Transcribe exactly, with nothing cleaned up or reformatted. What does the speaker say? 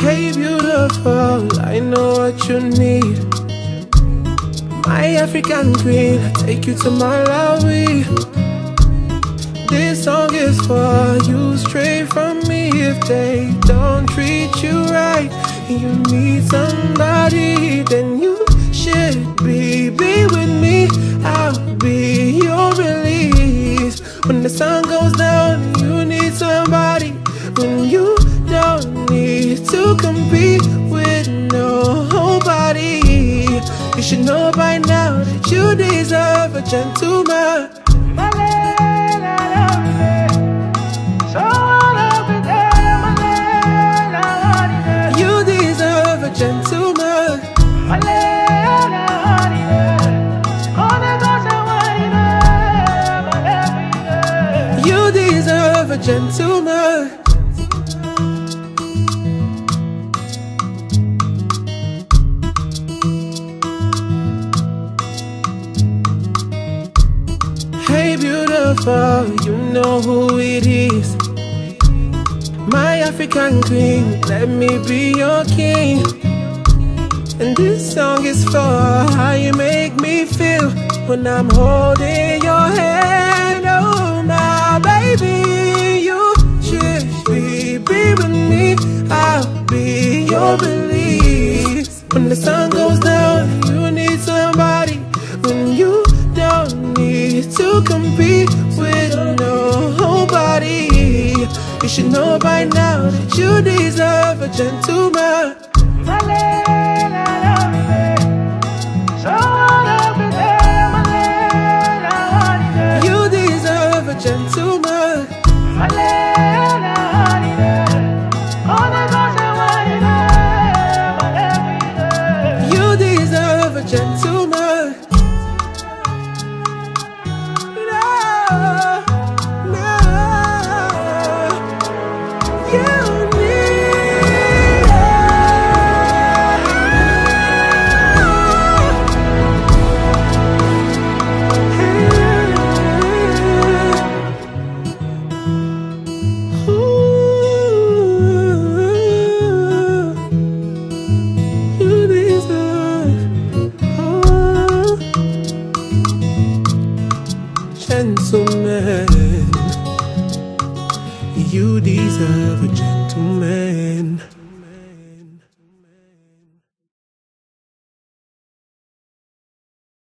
Hey beautiful, I know what you need. My African queen, I take you to Malawi. This song is for you, straight from me. If they don't treat you right and you need somebody, then you should be, be with me. I'll be your release. When the sun goes down, you need somebody. When you don't need to compete with nobody, you should know by now that you deserve a gentleman. You deserve a gentleman. You deserve a gentleman. Hey beautiful, you know who it is. My African queen, let me be your king. And this song is for how you make me feel when I'm holding your hand. Oh my baby, you should be, be with me. I'll be your release. When the sun goes down, you need somebody. When you don't need to compete with nobody, you should know by now that you deserve a gentleman. You deserve a gentleman. You deserve a gentleman. Gentleman, you deserve a gentleman.